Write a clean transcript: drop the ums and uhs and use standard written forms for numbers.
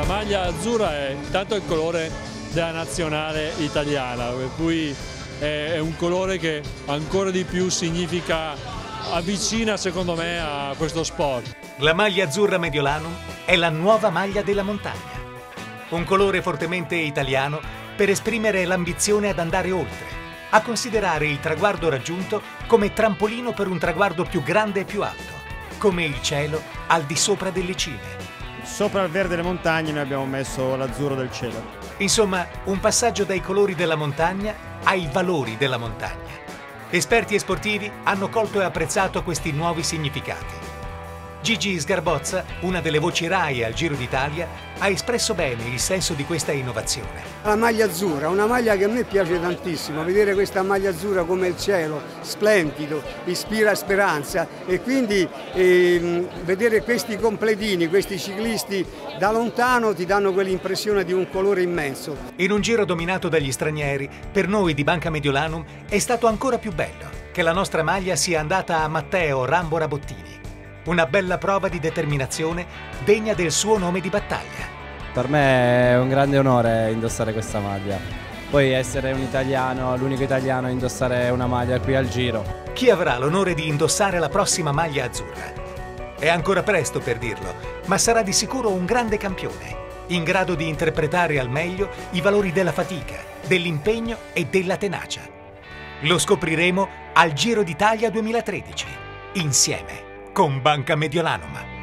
maglia azzurra è intanto il colore della nazionale italiana, per cui è un colore che ancora di più significa, avvicina secondo me a questo sport. La maglia azzurra Mediolanum è la nuova maglia della montagna. Un colore fortemente italiano per esprimere l'ambizione ad andare oltre, a considerare il traguardo raggiunto come trampolino per un traguardo più grande e più alto, come il cielo al di sopra delle cime. Sopra il verde delle montagne noi abbiamo messo l'azzurro del cielo. Insomma, un passaggio dai colori della montagna ai valori della montagna. Esperti e sportivi hanno colto e apprezzato questi nuovi significati. Gigi Sgarbozza, una delle voci RAI al Giro d'Italia, ha espresso bene il senso di questa innovazione. La maglia azzurra, una maglia che a me piace tantissimo, vedere questa maglia azzurra come il cielo, splendido, ispira speranza e quindi vedere questi completini, questi ciclisti da lontano ti danno quell'impressione di un colore immenso. In un giro dominato dagli stranieri, per noi di Banca Mediolanum è stato ancora più bello che la nostra maglia sia andata a Matteo Rambo Rabottini. Una bella prova di determinazione degna del suo nome di battaglia. Per me è un grande onore indossare questa maglia. Poi essere un italiano, l'unico italiano a indossare una maglia qui al Giro. Chi avrà l'onore di indossare la prossima maglia azzurra? È ancora presto per dirlo, ma sarà di sicuro un grande campione, in grado di interpretare al meglio i valori della fatica, dell'impegno e della tenacia. Lo scopriremo al Giro d'Italia 2013, insieme con Banca Mediolanum.